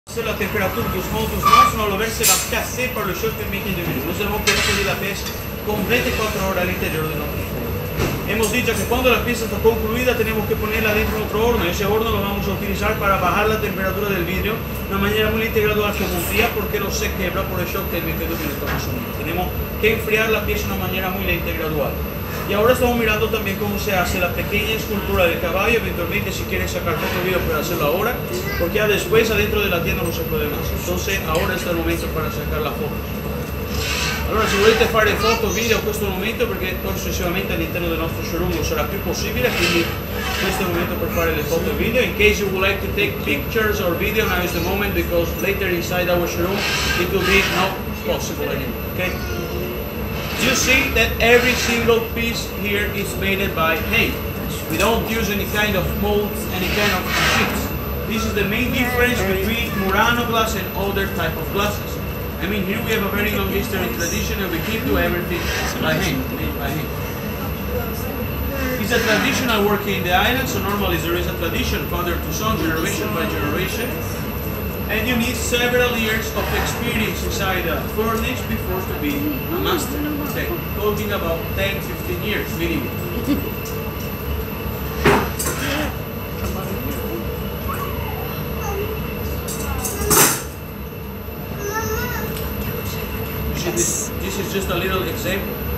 C'est la température doucement, sinon le verre sera cassé par le choc thermique individuo. Nous avons construit la pièce con 24 horas al interior de nuestro horno. Hemos dicho que cuando la pieza está concluida tenemos que ponerla dentro de otro horno. Ese horno lo vamos a utilizar para bajar la temperatura del vidrio de una manera muy lenta y gradual como un día, porque no se quebra por el shock térmico que estamos asumiendo. Tenemos que enfriar la pieza de una manera muy lenta y gradual. Y ahora estamos mirando también cómo se hace la pequeña escultura del caballo. Eventualmente, si quieres sacar foto o video, puedes hacerlo ahora, porque ya después adentro de la tienda no se puede más. Entonces ahora está el momento para sacar las fotos. Allora, se volete fare foto o video in questo momento, perché poi successivamente all'interno del nostro showroom non sarà più possibile, quindi questo è il momento per fare le foto e video. In case you would like to take pictures or video, now is the moment, because later inside our showroom it will be not possible anymore. Okay? You see that every single piece here is made by hand. We don't use any kind of molds, any kind of sheets. This is the main difference between Murano glass and other type of glasses. I mean, here we have a very long history and tradition, and we keep to everything by hand, made by hand. It's a traditional working in the island, so normally there is a tradition, father to son, generation by generation. And you need several years of experience inside a furnace before to be a master. Okay, talking about 10-15 years minimum. This is just a little example.